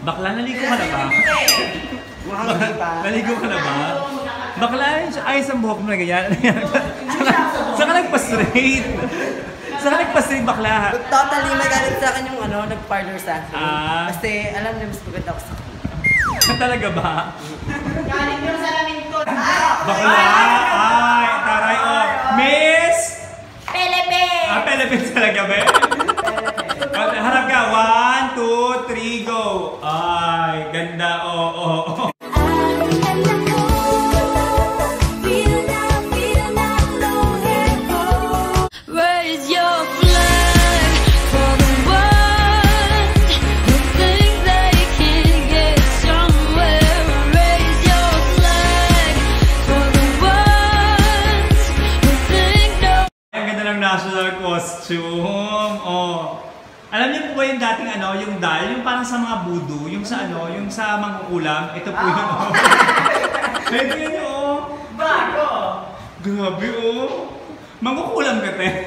Bakla, naligo ka na ba? Naligo ka na ba? Bakla, ayos ang buhok mo na ganyan. Saan ka nagpa-straight? Saan ka nagpa-straight, bakla? Totally magalit sa akin yung nag-parlor sa akin. Kasi alam niya mas maganda ako sa akin. Talaga ba? Galing yung salamin ko. Bakla! Ay, taray oh. Miss! Philippines! Philippines talaga ba? Harap ka. 1, 2, 3, go! Ay, ganda. Oo. National costume. Oh. Alam niyo po ba yung dating yung doll, yung parang sa mga voodoo, yung sa yung sa mangkukulam. Ito po yun. Oh. Ito yun Bago. Grabe mangkukulam ka te.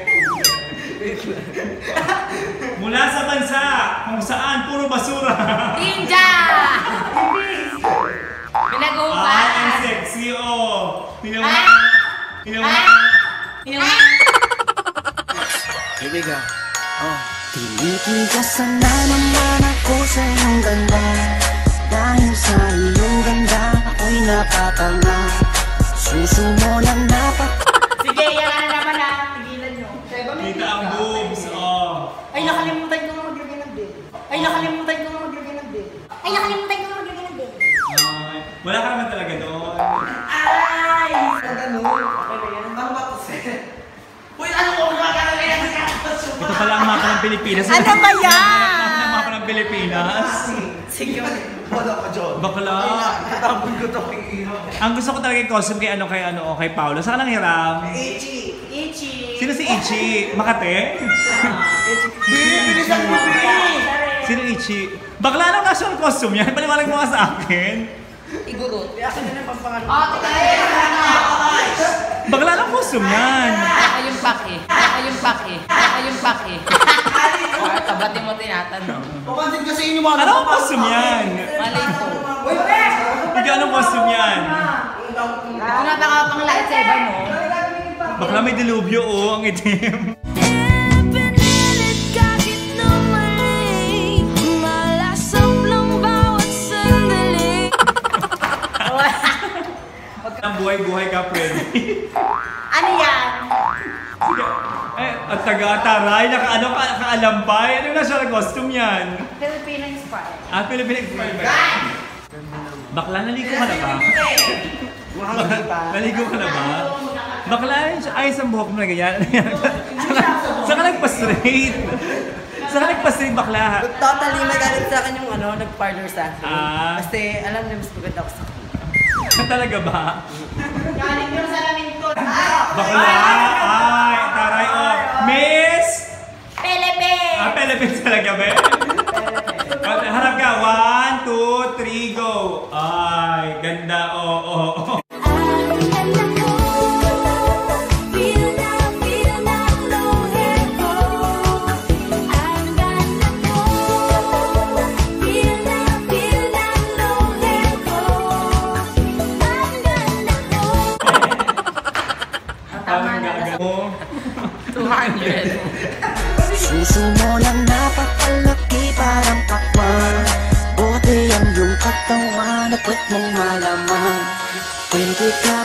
Mula sa bansa kung saan puro basura. Ninja! Pinagupa. Ang sexy Ibiga. Tinitigasan na naman ako sa iyong ganda. Dahil sa iyong ganda, ako'y napatanga. Suso mo na Sige, yan na naman tigilan nyo. Kita ang boobs, Ay, nakalimutan ko na maglagay ng din. Wala ka naman talaga doon. Ay! Ganun. Okay na yan. Ano ba ito, sir? Uy, ano ko magagalagay ng costume? Ito pala ang mapa ng Pilipinas. Ano ba yan? Ang mapa ng Pilipinas. Sige. Wala ka, John. Bakla. Tapon ko ito kay Iro. Ang gusto ko talaga yung costume kay Paolo. Saan ka nang hiram? Ichi. Sino si Ichi? Makate? Bilisan mo, Sino Ichi? Bakla, anong national costume yan? Paliwanag mo nga sa akin. Igurot. Kaya akin na ng pampakan. Bakla, anong costume yan? Yung pake. Tabatin mo tinatanong. Papansin kasi inyo mga Anong costume yan? Malay ko. Uy, Pes! Ikaw, anong costume yan? Kung napakapang light sa iba mo. Bakla, may dilubyo ang itim. Ang buhay-buhay ka, Freddy. Ano yan? Sige. At taga-taray, naka-alambay. Anong national costume yan? Filipino inspired. Filipino inspired. Bakla, naligo ka na ba? Naligo ka na ba? Bakla, ayos ang buhok mo na ganyan. Saan ka nagpa-straight? Saan ka nagpa-straight, bakla? Totally magalit sa akin yung nag-parlor sa akin. Kasi alam niya mas maganda ako sa akin. Talaga ba? Galing yung salamin ko. Bakla! Ay, taray oh. Miss! Philippines! Philippines talaga ba? Harap ka. 1, 2, 3, go! Ay, ganda. Oo. Suso mo na napakalaki parang pakwan. Buti ang iyong katawan at puwet mong malaman. Pwede ka